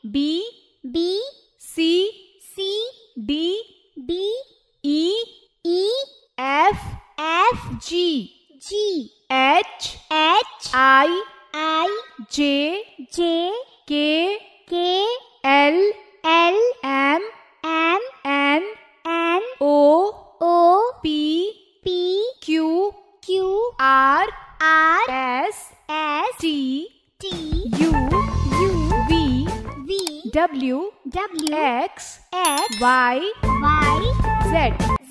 B C D E F G H I J K L M N O P Q R S T U V W X Y Z.